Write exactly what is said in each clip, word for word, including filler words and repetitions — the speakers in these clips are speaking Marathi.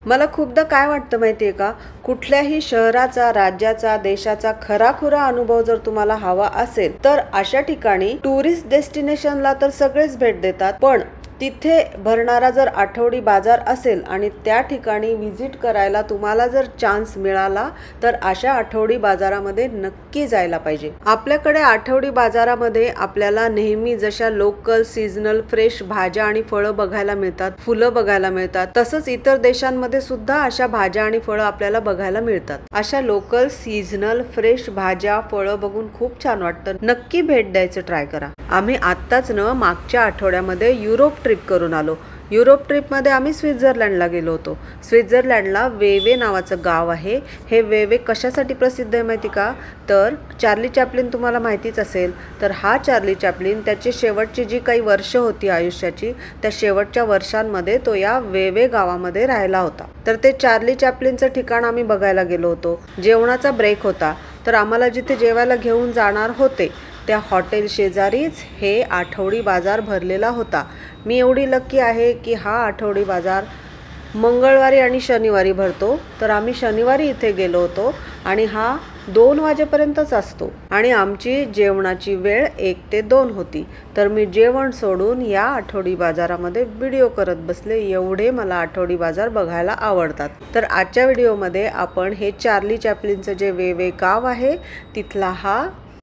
मला खूपदा काय वाटतं माहितीये का, कुठल्याही शहराचा, राज्याचा, देशाचा खराखुरा अनुभव जर तुम्हाला हवा असेल तर अशा ठिकाणी टुरिस्ट डेस्टिनेशनला तर सगळेच भेट देतात, पण तिथे भरणारा जर आठवडी बाजार असेल आणि त्या ठिकाणी विजिट करायला तुम्हाला जर चान्स मिळाला तर अशा आठवडी बाजारामध्ये नक्की जायला पाहिजे। आपल्याकडे आठवडी बाजारामध्ये आपल्याला नेहमी जशा लोकल सीजनल फ्रेश भाज्या आणि फळं बघायला मिळतात, फुलं बघायला मिळतात, तसंच इतर देशांमध्ये सुद्धा अशा भाज्या आणि फळं आपल्याला बघायला मिळतात। अशा लोकल सीजनल फ्रेश भाज्या फळं बघून खूप छान वाटतं, नक्की भेट द्यायचं ट्राय करा। आम्ही आत्ताच न मागच्या आठवड्यामध्ये युरोप ट्रिप करून आलो। युरोप ट्रिपमध्ये आम्ही स्वित्झर्लंडला गेलो होतो। स्वित्झर्लंडला वेवे नावाचं गाव आहे। हे वेवे कशासाठी प्रसिद्ध आहे माहिती का, तर चार्ली चॅप्लिन तुम्हाला माहितीच असेल, तर हा चार्ली चॅप्लिन त्याची शेवटची जी काही वर्ष होती आयुष्याची, त्या शेवटच्या वर्षांमध्ये तो या वेवे गावामध्ये राहिला होता। तर ते चार्ली चॅप्लिनचं ठिकाण आम्ही बघायला गेलो होतो। जेवणाचा ब्रेक होता, तर आम्हाला जिथे जेवायला घेऊन जाणार होते त्या हॉटेल शेजारीच हे आठवडी बाजार भरलेला होता। मी एवढी लकी आहे की हा आठवडी बाजार मंगळवारी आणि शनिवारी भरतो, तर आम्ही शनिवारी इथे गेलो होतो आणि हा दोन वाजेपर्यंतच असतो आणि आमची जेवणाची वेळ एक ते दोन होती। तर मी जेवण सोडून या आठवडी बाजारामध्ये व्हिडिओ करत बसले, एवढे मला आठवडी बाजार बघायला आवडतात। तर आजच्या व्हिडिओमध्ये आपण हे चार्ली चॅप्लिनचं जे वेवे गाव आहे तिथला हा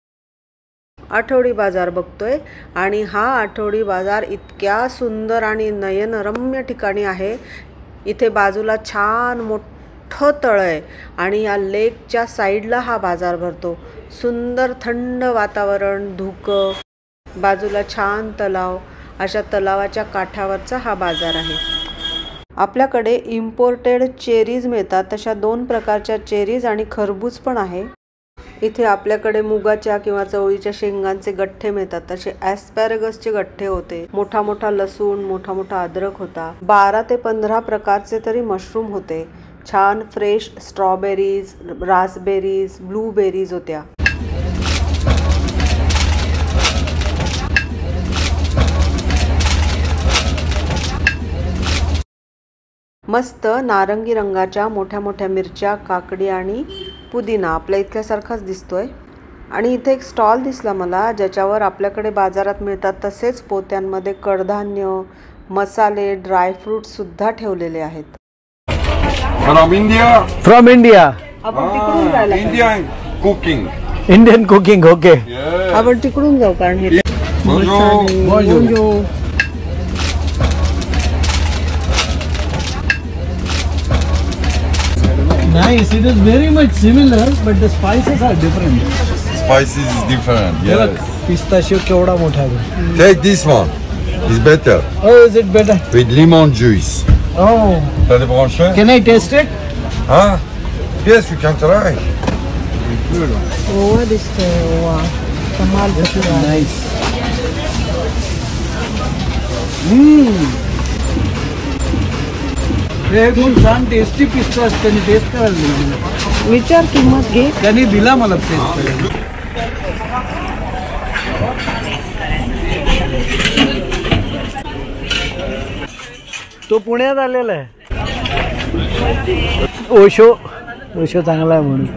आठवडी बाजार बघतोय आणि हा आठवडी बाजार इतक्या सुंदर आणि नयनरम्य ठिकाणी आहे। इथे बाजूला छान मोठं तळ आहे आणि या लेकच्या साईडला हा बाजार भरतो। सुंदर थंड वातावरण, धुकं, बाजूला छान तलाव, अशा तलावाच्या काठावरचा हा बाजार आहे। आपल्याकडे इम्पोर्टेड चेरीज मिळतात, तशा दोन प्रकारच्या चेरीज आणि खरबूज पण आहे। इथे आपल्याकडे मुगाच्या किंवा चवळीच्या शेंगांचे गठ्ठे मिळतात, तसे ॲस्पॅरगसचे गठ्ठे होते। मोठा मोठा लसूण, मोठा मोठा अद्रक होता। बारा ते पंधरा प्रकारचे तरी मशरूम होते। छान फ्रेश स्ट्रॉबेरीज, रास्पबेरीज, ब्लूबेरीज होत्या। मस्त नारंगी रंगाच्या मोठ्या मोठ्या मिरच्या, काकडी आणि पुदिना आपल्या इतक्यासारखाच दिसतोय। आणि इथे एक स्टॉल दिसला मला, ज्याच्यावर आपल्याकडे बाजारात मिळतात तसेच पोत्यांमध्ये कडधान्य, मसाले, ड्राय फ्रूट्स सुद्धा ठेवलेले आहेत। फ्रॉम इंडिया फ्रॉम इंडिया आपण तिकडून जायला Indian cooking Indian cooking okay आपण तिकडून जाऊ, कारण हे Nice, it is very much similar, but the spices are different. Spices is different. Yes. Pistachio केवढा मोठा आहे. Take this one. It's better. Oh, is it better? With lemon juice. Oh. T'as des branchés? Can I taste it? Huh? Yes, you can try. ओवा दिसतोय, ओवा कमाल दिसतोय। Nice. Hmm. हे खूप छान टेस्टी पिस्ता असते, मी टेस्ट करायला दिली। विचार किंमत घे, त्यांनी दिला मला टेस्ट करायला। तो पुण्यात आलेला आहे, ओशो ओशो चांगला आहे म्हणून।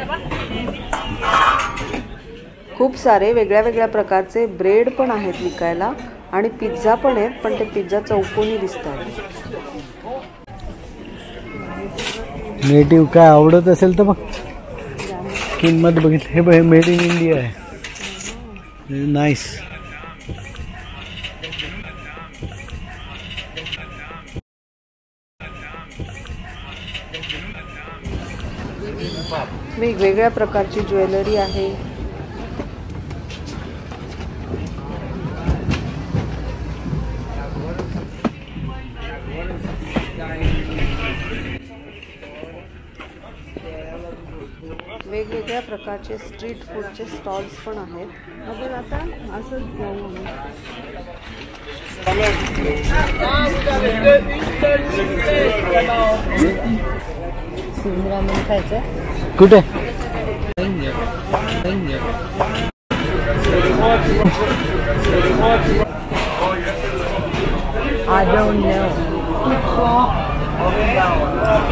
खूप सारे वेगळ्या वेगळ्या प्रकारचे ब्रेड पण आहेत विकायला आणि पिझ्झा पण आहेत, पण ते पिझ्झा चौकोनी दिसतात। नेटिव्ह काय आवडत असेल तर बघ, किंमत बघितली, हे बघ मेड इन इंडिया आहे। नाईस। वेगवेगळ्या प्रकारची ज्वेलरी आहे। वेगवेगळ्या प्रकारचे स्ट्रीट फूडचे स्टॉल्स पण आहेत। आपण आता असंच जाऊ आम्ही। सुंदरामन खायचं कुठे? I don't know.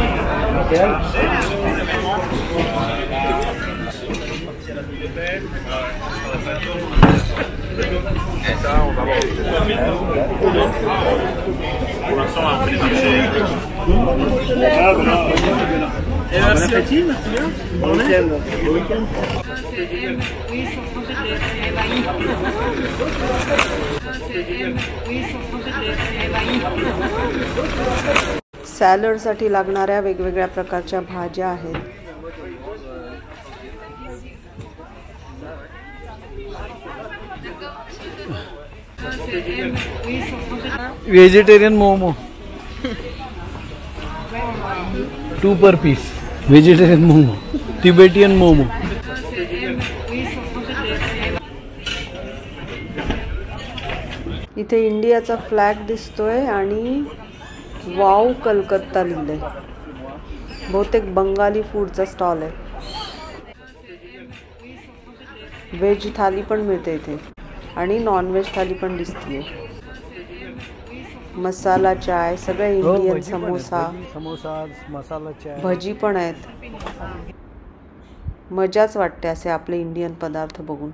सॅलडसाठी लागणाऱ्या वेगवेगळ्या प्रकारच्या भाज्या आहेत. Vegetarian momo two per piece. Vegetarian momo, Tibetan momo. इथे इंडियाचा फ्लॅग दिसतोय आणि वाव कलकत्ता लिहिलंय. बहुतेक बंगाली फूडचा स्टॉल आहे. व्हेज थाली पण मिळते इथे आणि नॉन व्हेज थाली पण दिसतीये. मसाला चाय, सगळे इंडियन. समोसा, समोसा, मसाला चाय, भजी पण आहेत. मजाच वाटते असे आपले इंडियन पदार्थ बघून.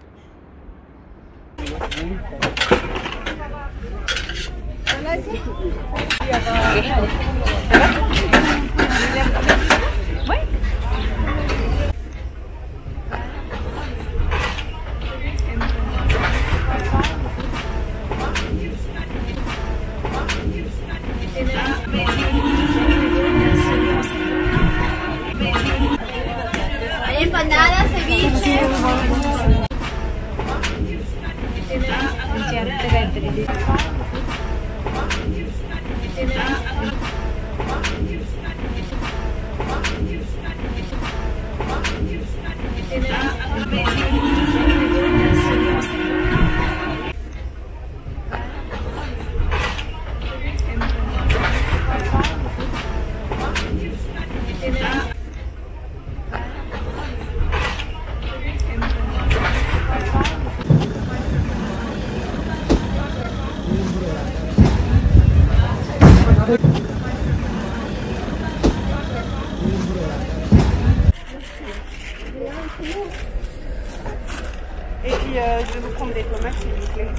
Empanada, ceviche. Et puis euh, je vais vous prendre des tomates s'il vous plaît.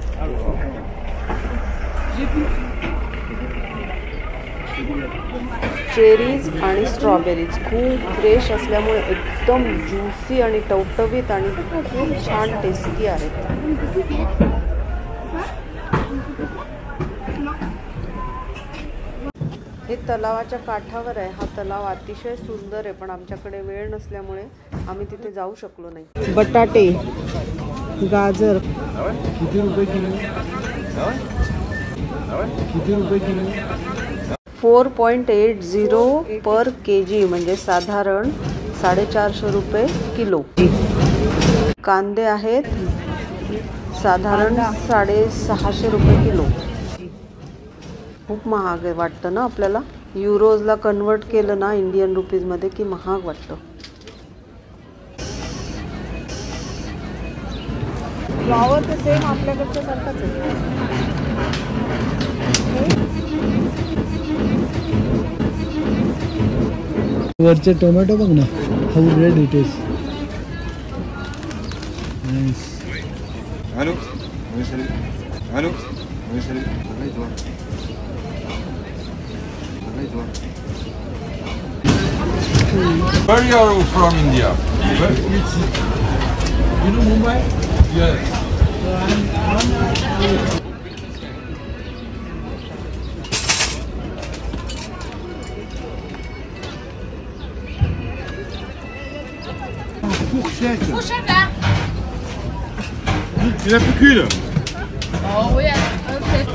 Cherries आणि स्ट्रॉबेरीज खूप फ्रेश असल्यामुळे एकदम ज्युसी आणि टवटवीत आणि खूप छान टेस्टी आहेत. हे तलावाच्या काठावर आहे. हा तलाव अतिशय सुंदर आहे, पण आमच्याकडे वेळ नसल्यामुळे आम्ही तिथे जाऊ शकलो नाही. बटाटे, गाजर किती रुपये किलो? किती रुपये किलो? Four point eight zero per K G म्हणजे साधारण साडेचारशे रुपये किलो. कांदे आहेत साधारण साडेसहाशे रुपये किलो. खूप महाग आहे वाटतं ना आपल्याला. युरोजला कन्वर्ट केलं ना इंडियन रुपीजमध्ये की महाग वाटतं. फ्लॉवर तर सेम आपल्याकडच्या सारखाच आहे. वरचे टोमॅटो बघ ना, how red it is. Nice. Allô? Oui, salut. Allô? Oui, salut. Ça va et toi? Ça va et toi? Where are you from India? Where is it? You know Mumbai? Yes. So I'm Fourchette. Fourchette là. Il n'y en a plus qu'une. Oh oui, ok.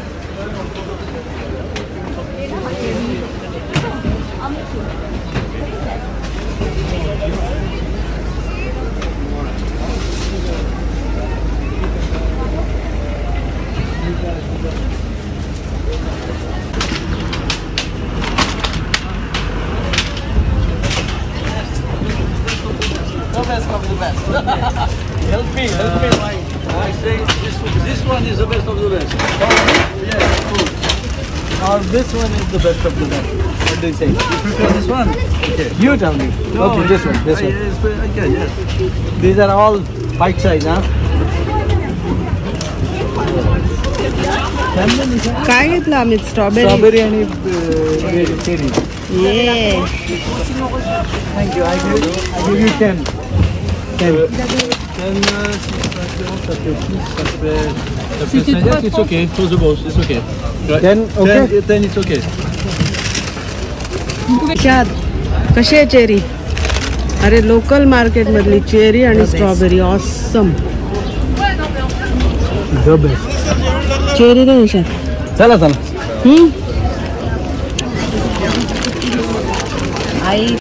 the best of the best. Help me, help me. I say this, this one is the best of the best. Yes, good. or this one is the best of the best? What do you say? You prefer this one? Okay. You tell me. Okay, this one, this Uh, one. yeah, it's very- okay, yeah. These are all bite size, huh? काय घेतलं आम्ही? स्ट्रॉबेरी. Strawberry आणि uh, cherry. ये Thank you. I give, I give you ten. Ten. Then, uh, ça fait six, ça fait... Ça fait cinq. Yeah, it's okay. Close the balls. It's okay. Right. Ten, okay? Ten, ten it's okay. शाद कशी आहे चेरी? अरे लोकल मार्केट मधली चेरी आणि strawberry awesome. The best. Cherry नाही शाद. चला चला. हम्म आई